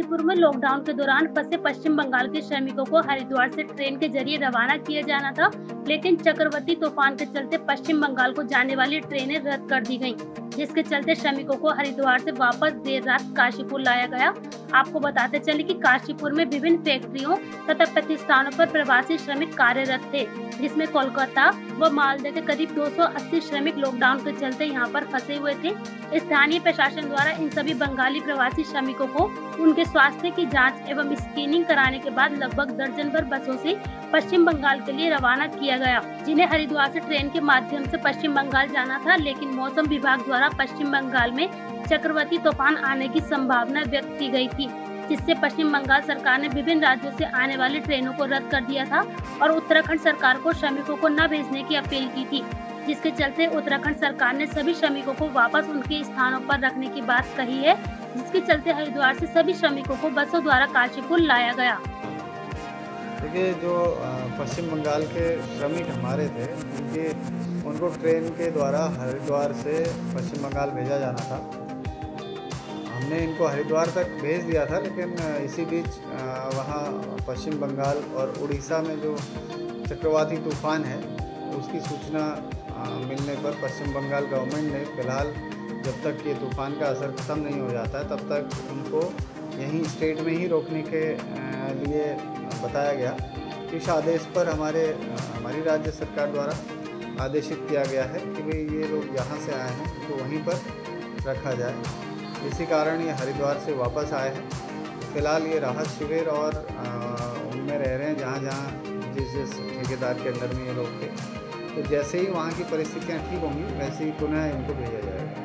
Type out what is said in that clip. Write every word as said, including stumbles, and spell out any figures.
काशीपुर में लॉकडाउन के दौरान फंसे पश्चिम बंगाल के श्रमिकों को हरिद्वार से ट्रेन के जरिए रवाना किया जाना था, लेकिन चक्रवाती तूफान के चलते पश्चिम बंगाल को जाने वाली ट्रेनें रद्द कर दी गयी, जिसके चलते श्रमिकों को हरिद्वार से वापस देर रात काशीपुर लाया गया। आपको बताते चले कि काशीपुर में विभिन्न फैक्ट्रियों तथा प्रतिष्ठानों पर प्रवासी श्रमिक कार्यरत थे, जिसमें कोलकाता व मालदह के करीब दो सौ अस्सी श्रमिक लॉकडाउन के चलते यहां पर फंसे हुए थे। स्थानीय प्रशासन द्वारा इन सभी बंगाली प्रवासी श्रमिकों को उनके स्वास्थ्य की जांच एवं स्क्रीनिंग कराने के बाद लगभग दर्जन भर बसों से पश्चिम बंगाल के लिए रवाना किया गया, जिन्हें हरिद्वार से ट्रेन के माध्यम से पश्चिम बंगाल जाना था। लेकिन मौसम विभाग द्वारा पश्चिम बंगाल में चक्रवाती तूफान आने की संभावना व्यक्त की गई थी, जिससे पश्चिम बंगाल सरकार ने विभिन्न राज्यों से आने वाली ट्रेनों को रद्द कर दिया था और उत्तराखंड सरकार को श्रमिकों को न भेजने की अपील की थी, जिसके चलते उत्तराखंड सरकार ने सभी श्रमिकों को वापस उनके स्थानों पर रखने की बात कही है, जिसके चलते हरिद्वार से सभी श्रमिकों को बसों द्वारा काशीपुर लाया गया। देखिए, जो पश्चिम बंगाल के श्रमिक हमारे थे, उनके उनको ट्रेन के द्वारा हरिद्वार से पश्चिम बंगाल भेजा जाना था। हमने इनको हरिद्वार तक भेज दिया था, लेकिन इसी बीच वहाँ पश्चिम बंगाल और उड़ीसा में जो चक्रवाती तूफान है उसकी सूचना मिलने पर पश्चिम बंगाल गवर्नमेंट ने फ़िलहाल जब तक ये तूफ़ान का असर ख़त्म नहीं हो जाता है तब तक उनको यहीं स्टेट में ही रोकने के लिए बताया गया। इस आदेश पर हमारे हमारी राज्य सरकार द्वारा आदेशित किया गया है कि भाई ये लोग जहाँ से आए हैं तो वहीं पर रखा जाए। इसी कारण ये हरिद्वार से वापस आए हैं। फ़िलहाल ये राहत शिविर और उनमें रह रहे हैं जहाँ जहाँ जिस जिस ठेकेदार के अंदर में ये लोग थे। तो जैसे ही वहाँ की परिस्थितियाँ ठीक होंगी वैसे ही पुनः इनको भेजा जाएगा।